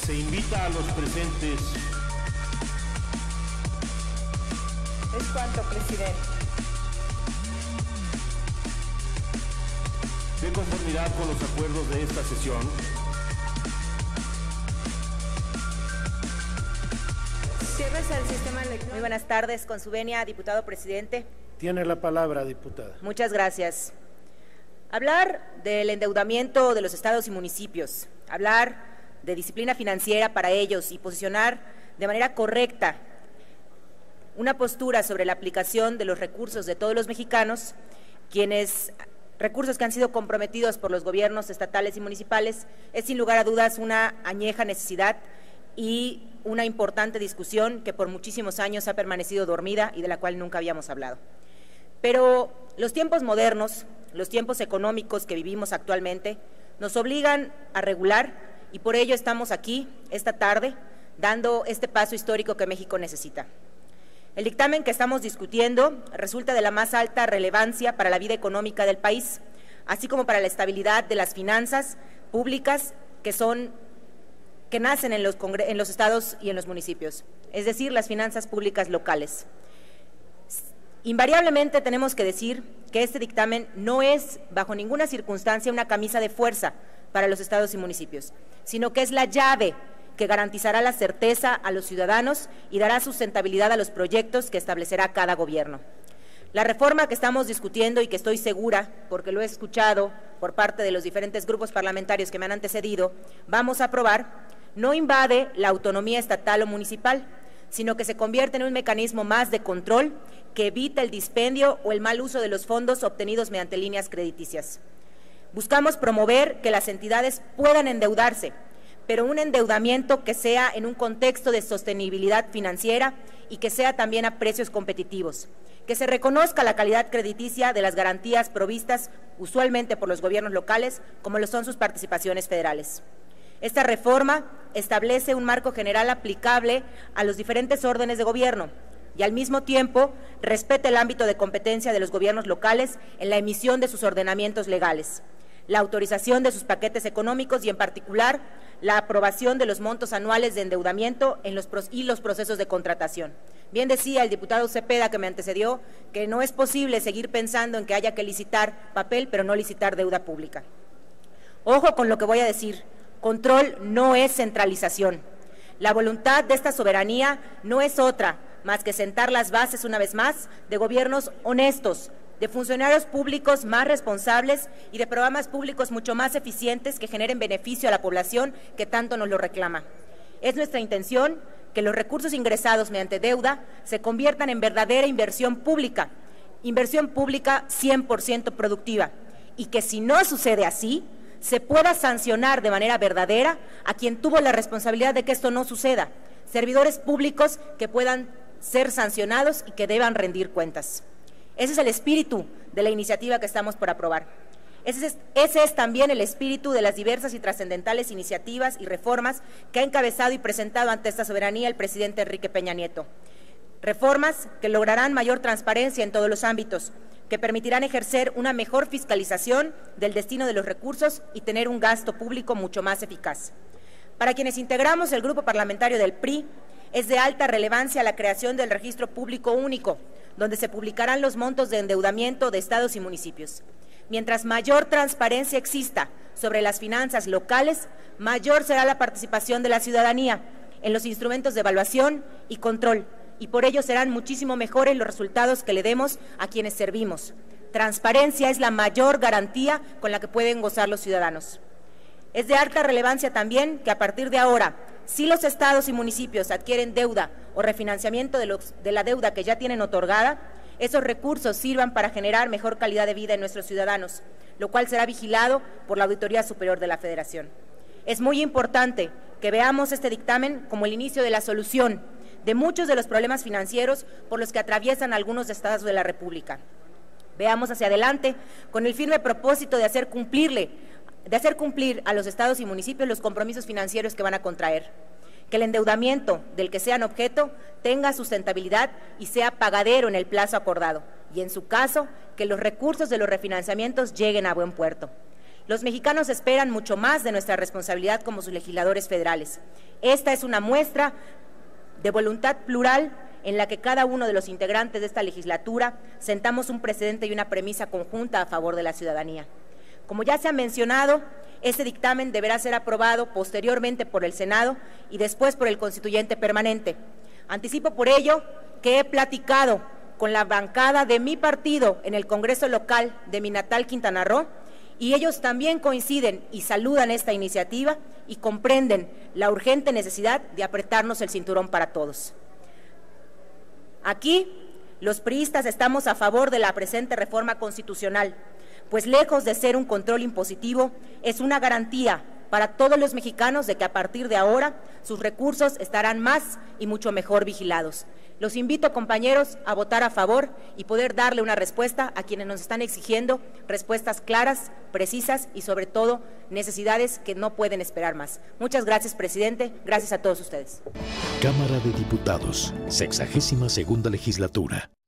Se invita a los presentes. Es cuanto, presidente. De conformidad con los acuerdos de esta sesión, Ciérrese el sistema electrónico. Muy buenas tardes, con su venia, diputado presidente. Tiene la palabra, diputada. Muchas gracias. Hablar del endeudamiento de los estados y municipios, hablar de disciplina financiera para ellos y posicionar de manera correcta una postura sobre la aplicación de los recursos de todos los mexicanos, recursos que han sido comprometidos por los gobiernos estatales y municipales, es sin lugar a dudas una añeja necesidad y una importante discusión que por muchísimos años ha permanecido dormida y de la cual nunca habíamos hablado. Pero los tiempos modernos, los tiempos económicos que vivimos actualmente, nos obligan a regular y por ello estamos aquí esta tarde dando este paso histórico que México necesita. El dictamen que estamos discutiendo resulta de la más alta relevancia para la vida económica del país, así como para la estabilidad de las finanzas públicas que nacen en los estados y en los municipios, es decir, las finanzas públicas locales. Invariablemente tenemos que decir que este dictamen no es, bajo ninguna circunstancia, una camisa de fuerza para los estados y municipios, sino que es la llave que garantizará la certeza a los ciudadanos y dará sustentabilidad a los proyectos que establecerá cada gobierno. La reforma que estamos discutiendo y que estoy segura, porque lo he escuchado por parte de los diferentes grupos parlamentarios que me han antecedido, vamos a aprobar, no invade la autonomía estatal o municipal, sino que se convierte en un mecanismo más de control que evita el dispendio o el mal uso de los fondos obtenidos mediante líneas crediticias. Buscamos promover que las entidades puedan endeudarse, pero un endeudamiento que sea en un contexto de sostenibilidad financiera y que sea también a precios competitivos, que se reconozca la calidad crediticia de las garantías provistas usualmente por los gobiernos locales, como lo son sus participaciones federales. Esta reforma establece un marco general aplicable a los diferentes órdenes de gobierno y al mismo tiempo respeta el ámbito de competencia de los gobiernos locales en la emisión de sus ordenamientos legales, la autorización de sus paquetes económicos y en particular la aprobación de los montos anuales de endeudamiento y los procesos de contratación. Bien decía el diputado Cepeda, que me antecedió, que no es posible seguir pensando en que haya que licitar papel, pero no licitar deuda pública. Ojo con lo que voy a decir, control no es centralización. La voluntad de esta soberanía no es otra más que sentar las bases una vez más de gobiernos honestos, de funcionarios públicos más responsables y de programas públicos mucho más eficientes que generen beneficio a la población que tanto nos lo reclama. Es nuestra intención que los recursos ingresados mediante deuda se conviertan en verdadera inversión pública 100% productiva, y que si no sucede así, se pueda sancionar de manera verdadera a quien tuvo la responsabilidad de que esto no suceda, servidores públicos que puedan ser sancionados y que deban rendir cuentas. Ese es el espíritu de la iniciativa que estamos por aprobar. Ese es también el espíritu de las diversas y trascendentales iniciativas y reformas que ha encabezado y presentado ante esta soberanía el presidente Enrique Peña Nieto. Reformas que lograrán mayor transparencia en todos los ámbitos, que permitirán ejercer una mejor fiscalización del destino de los recursos y tener un gasto público mucho más eficaz. Para quienes integramos el grupo parlamentario del PRI, es de alta relevancia la creación del registro público único, donde se publicarán los montos de endeudamiento de estados y municipios. Mientras mayor transparencia exista sobre las finanzas locales, mayor será la participación de la ciudadanía en los instrumentos de evaluación y control, y por ello serán muchísimo mejores los resultados que le demos a quienes servimos. Transparencia es la mayor garantía con la que pueden gozar los ciudadanos. Es de alta relevancia también que a partir de ahora, si los estados y municipios adquieren deuda o refinanciamiento de la deuda que ya tienen otorgada, esos recursos sirvan para generar mejor calidad de vida en nuestros ciudadanos, lo cual será vigilado por la Auditoría Superior de la Federación. Es muy importante que veamos este dictamen como el inicio de la solución de muchos de los problemas financieros por los que atraviesan algunos estados de la República. Veamos hacia adelante con el firme propósito de hacer cumplir a los estados y municipios los compromisos financieros que van a contraer, que el endeudamiento del que sean objeto tenga sustentabilidad y sea pagadero en el plazo acordado, y en su caso, que los recursos de los refinanciamientos lleguen a buen puerto. Los mexicanos esperan mucho más de nuestra responsabilidad como sus legisladores federales. Esta es una muestra de voluntad plural en la que cada uno de los integrantes de esta legislatura sentamos un precedente y una premisa conjunta a favor de la ciudadanía. Como ya se ha mencionado, este dictamen deberá ser aprobado posteriormente por el Senado y después por el Constituyente Permanente. Anticipo por ello que he platicado con la bancada de mi partido en el Congreso local de mi natal Quintana Roo, y ellos también coinciden y saludan esta iniciativa y comprenden la urgente necesidad de apretarnos el cinturón para todos. Aquí, los priistas estamos a favor de la presente reforma constitucional, pues lejos de ser un control impositivo, es una garantía para todos los mexicanos de que a partir de ahora sus recursos estarán más y mucho mejor vigilados. Los invito, compañeros, a votar a favor y poder darle una respuesta a quienes nos están exigiendo respuestas claras, precisas y, sobre todo, necesidades que no pueden esperar más. Muchas gracias, presidente. Gracias a todos ustedes. Cámara de Diputados, 62ª Legislatura.